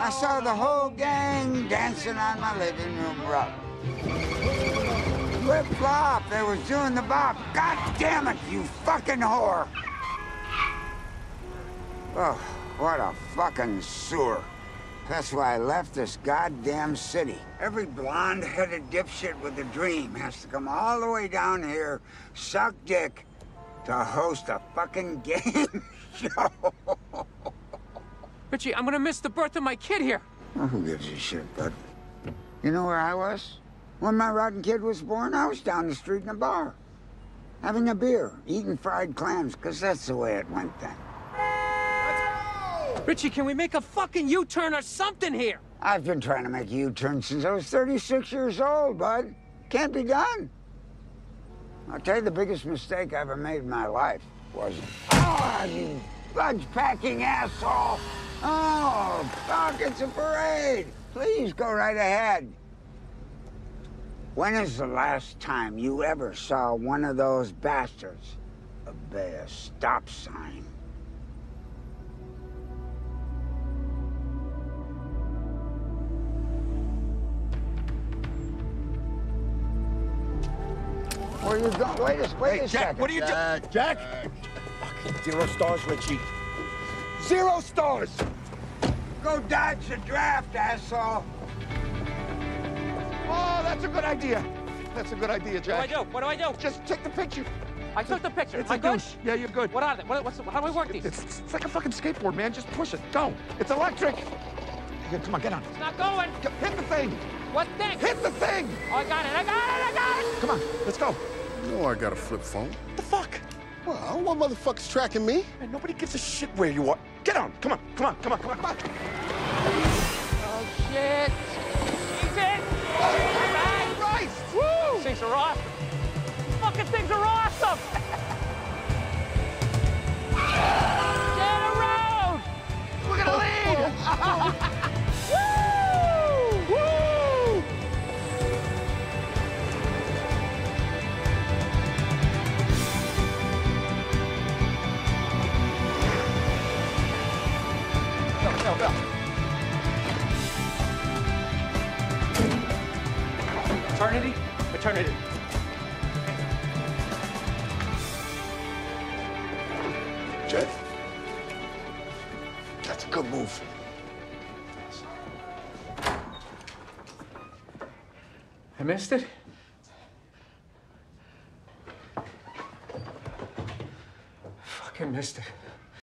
I saw the whole gang dancing on my living room rug. Flip-flop, they was doing the bop. God damn it, you fucking whore! Oh, what a fucking sewer. That's why I left this goddamn city. Every blonde-headed dipshit with a dream has to come all the way down here, suck dick, to host a fucking game show. Richie, I'm gonna miss the birth of my kid here. Well, who gives a shit, bud? You know where I was? When my rotten kid was born, I was down the street in a bar. Having a beer, eating fried clams, because that's the way it went then. Richie, can we make a fucking U-turn or something here? I've been trying to make a U-turn since I was 36 years old, bud. Can't be done. I'll tell you the biggest mistake I ever made in my life was... Oh, you fudge-packing asshole! Oh, fuck, it's a parade! Please go right ahead. When is the last time you ever saw one of those bastards obey a stop sign? Where are you going? Wait a Jack, second. what are you doing? Jack? Fucking 0 stars, Richie. 0 stars! Go dodge the draft, asshole. Oh, that's a good idea. That's a good idea, Jack. What do I do? Just take the picture. I took the picture. It's Am I a good? douche. Yeah, you're good. What are they? How do I work these? It's like a fucking skateboard, man. Just push it. Go. It's electric. Here, come on, get on. It's not going. Hit the thing. What thing? Hit the thing. Oh, I got it. I got it. Come on, let's go. You know I got a flip phone. What the fuck? Well, I don't want motherfuckers tracking me. Man, nobody gives a shit where you are. Get on. Come on. Oh, Shit. Easy. Christ. Woo. These things are awesome. Fucking things are awesome. Get around. We're gonna lead. Woo. Woo. Go. Eternity. Jet, that's a good move. I missed it? Fucking missed it.